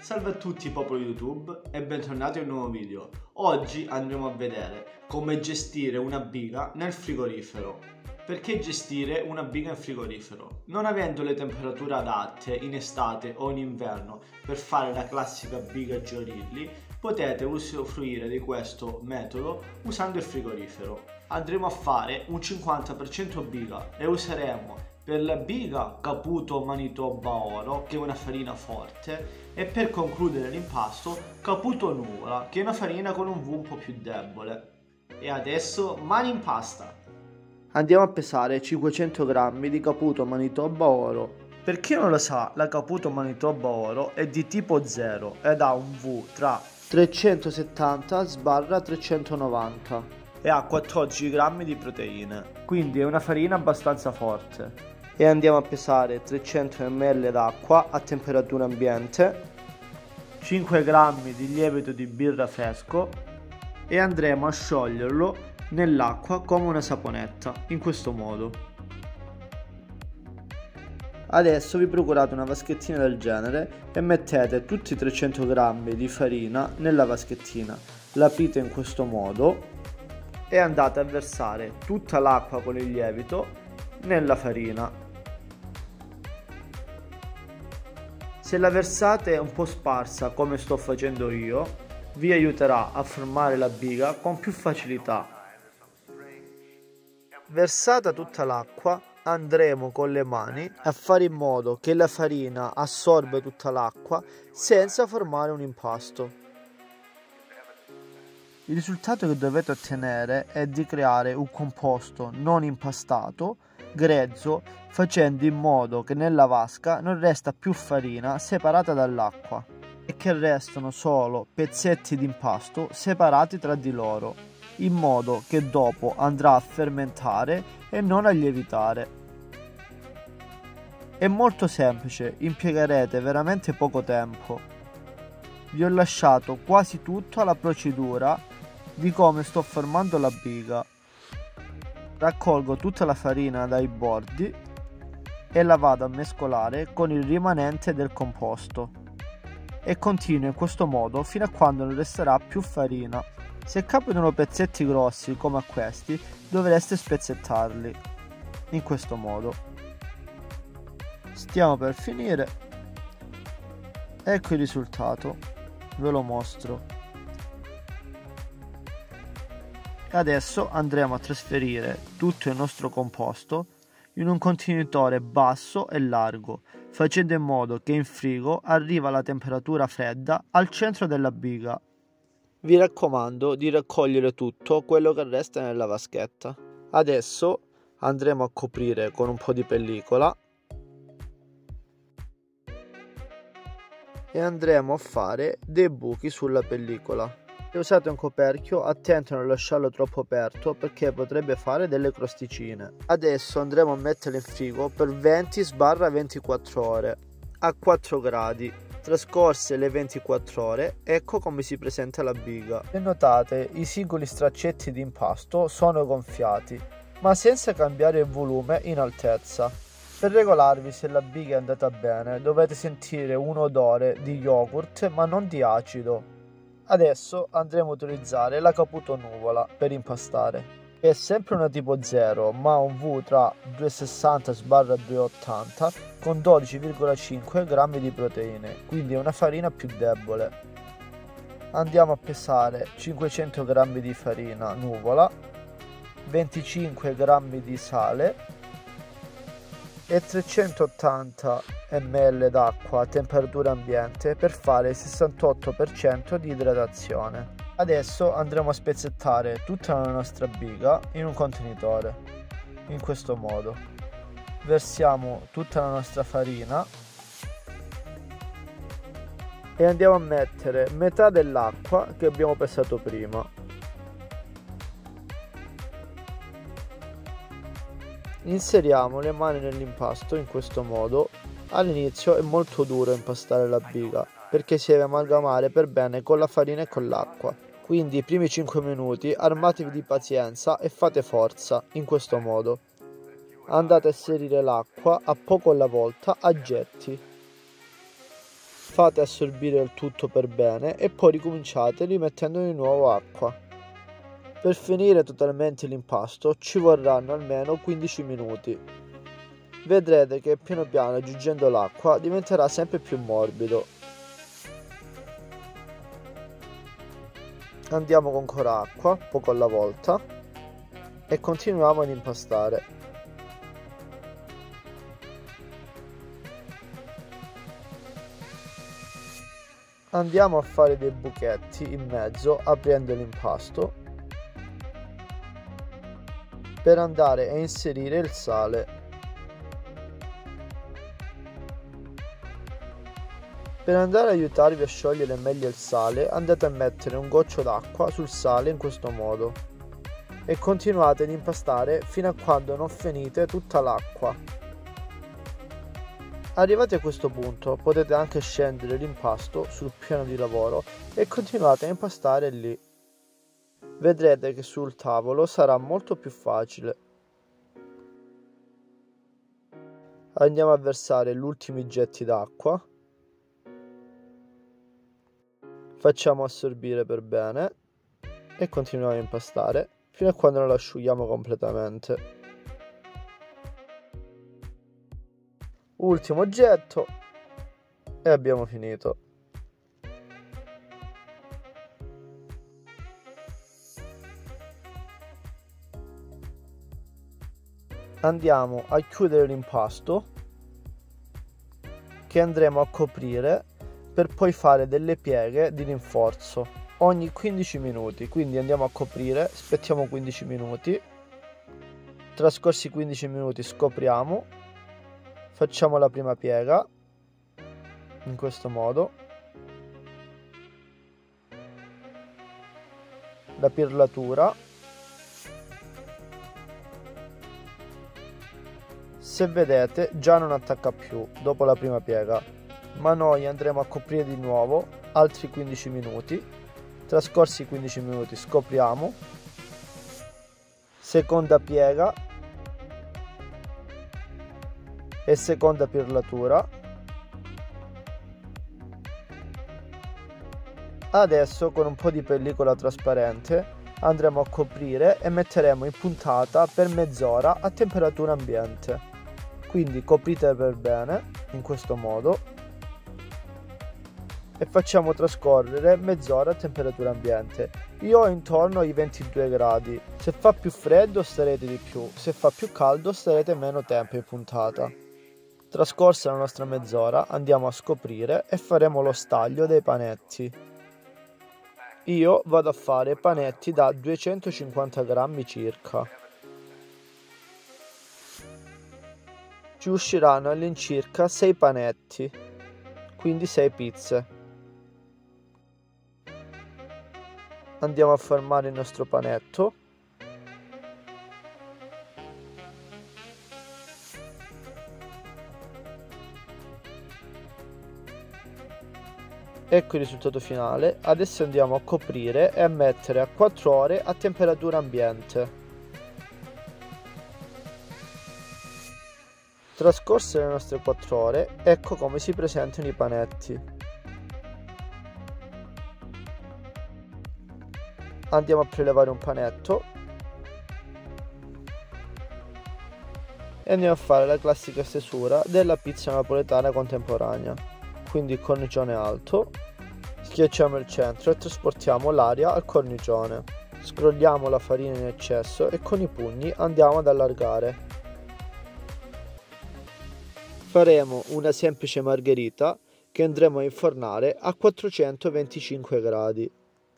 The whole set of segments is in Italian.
Salve a tutti popolo YouTube e bentornati a un nuovo video. Oggi andremo a vedere come gestire una biga nel frigorifero. Perché gestire una biga in frigorifero? Non avendo le temperature adatte in estate o in inverno per fare la classica biga Giorilli, potete usufruire di questo metodo usando il frigorifero. Andremo a fare un 50% biga e useremo per la biga Caputo Manitoba Oro, che è una farina forte, e per concludere l'impasto Caputo Nuvola, che è una farina con un V un po' più debole. E adesso mani in pasta! Andiamo a pesare 500 g di Caputo Manitoba Oro. Per chi non lo sa, la Caputo Manitoba Oro è di tipo 0 ed ha un V tra 370/390 e ha 14 g di proteine, quindi è una farina abbastanza forte. E andiamo a pesare 300 ml d'acqua a temperatura ambiente, 5 g di lievito di birra fresco e andremo a scioglierlo nell'acqua come una saponetta, in questo modo. Adesso vi procurate una vaschettina del genere e mettete tutti i 300 g di farina nella vaschettina, l'aprite in questo modo e andate a versare tutta l'acqua con il lievito nella farina. Se la versate un po' sparsa come sto facendo io, vi aiuterà a formare la biga con più facilità. Versata tutta l'acqua, andremo con le mani a fare in modo che la farina assorbe tutta l'acqua senza formare un impasto. Il risultato che dovete ottenere è di creare un composto non impastato, grezzo, facendo in modo che nella vasca non resta più farina separata dall'acqua e che restano solo pezzetti di impasto separati tra di loro, in modo che dopo andrà a fermentare e non a lievitare. È molto semplice, impiegherete veramente poco tempo. Vi ho lasciato quasi tutto alla procedura di come sto formando la biga. Raccolgo tutta la farina dai bordi e la vado a mescolare con il rimanente del composto e continuo in questo modo fino a quando non resterà più farina. Se capitano pezzetti grossi come a questi, dovreste spezzettarli in questo modo. Stiamo per finire. Ecco il risultato, ve lo mostro. Adesso andremo a trasferire tutto il nostro composto in un contenitore basso e largo, facendo in modo che in frigo arriva la temperatura fredda al centro della biga. Vi raccomando di raccogliere tutto quello che resta nella vaschetta. Adesso andremo a coprire con un po' di pellicola e andremo a fare dei buchi sulla pellicola. Se usate un coperchio, attento a non lasciarlo troppo aperto perché potrebbe fare delle crosticine. Adesso andremo a metterlo in frigo per 20-24 ore a 4 gradi. Trascorse le 24 ore, ecco come si presenta la biga. Se notate, i singoli straccetti di impasto sono gonfiati, ma senza cambiare il volume in altezza. Per regolarvi se la biga è andata bene, dovete sentire un odore di yogurt ma non di acido. Adesso andremo a utilizzare la Caputo Nuvola per impastare. È sempre una tipo 0 ma un V tra 260/280 con 12,5 g di proteine, quindi è una farina più debole. Andiamo a pesare 500 g di farina nuvola, 25 g di sale e 380 ml d'acqua a temperatura ambiente per fare il 68% di idratazione. Adesso andremo a spezzettare tutta la nostra biga in un contenitore, in questo modo. Versiamo tutta la nostra farina e andiamo a mettere metà dell'acqua che abbiamo pesato prima. Inseriamo le mani nell'impasto in questo modo. All'inizio è molto duro impastare la biga perché si deve amalgamare per bene con la farina e con l'acqua. Quindi i primi 5 minuti armatevi di pazienza e fate forza in questo modo. Andate a inserire l'acqua a poco alla volta a getti. Fate assorbire il tutto per bene e poi ricominciate rimettendo di nuovo acqua. Per finire totalmente l'impasto ci vorranno almeno 15 minuti. Vedrete che piano piano, aggiungendo l'acqua, diventerà sempre più morbido. Andiamo con ancora acqua, poco alla volta, e continuiamo ad impastare. Andiamo a fare dei buchetti in mezzo aprendo l'impasto per andare a inserire il sale. Per andare ad aiutarvi a sciogliere meglio il sale, andate a mettere un goccio d'acqua sul sale in questo modo e continuate ad impastare fino a quando non finite tutta l'acqua. Arrivati a questo punto potete anche scendere l'impasto sul piano di lavoro e continuate a impastare lì. Vedrete che sul tavolo sarà molto più facile. Andiamo a versare gli ultimi getti d'acqua. Facciamo assorbire per bene e continuiamo a impastare fino a quando non lo asciughiamo completamente. Ultimo getto e abbiamo finito. Andiamo a chiudere l'impasto che andremo a coprire per poi fare delle pieghe di rinforzo ogni 15 minuti. Quindi andiamo a coprire, aspettiamo 15 minuti, trascorsi 15 minuti scopriamo, facciamo la prima piega in questo modo, la pirlatura, se vedete già non attacca più dopo la prima piega, ma noi andremo a coprire di nuovo altri 15 minuti, trascorsi 15 minuti scopriamo, seconda piega e seconda pirlatura. Adesso con un po' di pellicola trasparente andremo a coprire e metteremo in puntata per mezz'ora a temperatura ambiente. Quindi coprite per bene in questo modo e facciamo trascorrere mezz'ora a temperatura ambiente. Io ho intorno ai 22 gradi. Se fa più freddo starete di più, se fa più caldo starete meno tempo in puntata. Trascorsa la nostra mezz'ora andiamo a scoprire e faremo lo staglio dei panetti. Io vado a fare panetti da 250 grammi circa. Ci usciranno all'incirca 6 panetti, quindi 6 pizze. Andiamo a formare il nostro panetto. Ecco il risultato finale. Adesso andiamo a coprire e a mettere a 4 ore a temperatura ambiente. Trascorse le nostre 4 ore, ecco come si presentano i panetti. Andiamo a prelevare un panetto e andiamo a fare la classica stesura della pizza napoletana contemporanea. Quindi il cornicione alto, schiacciamo il centro e trasportiamo l'aria al cornicione. Scrolliamo la farina in eccesso e con i pugni andiamo ad allargare. Faremo una semplice margherita che andremo a infornare a 425 gradi.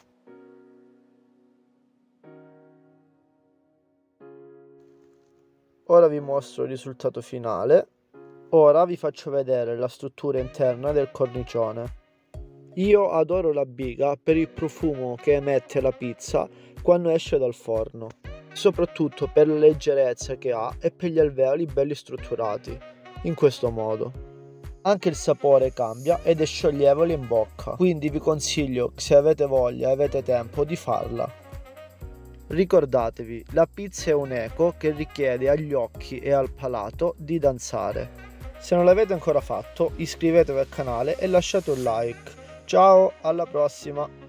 Ora vi mostro il risultato finale. Ora vi faccio vedere la struttura interna del cornicione. Io adoro la biga per il profumo che emette la pizza quando esce dal forno, soprattutto per la leggerezza che ha e per gli alveoli belli strutturati, in questo modo. Anche il sapore cambia ed è scioglievole in bocca, quindi vi consiglio, se avete voglia e avete tempo, di farla. Ricordatevi, la pizza è un eco che richiede agli occhi e al palato di danzare. Se non l'avete ancora fatto, iscrivetevi al canale e lasciate un like. Ciao, alla prossima!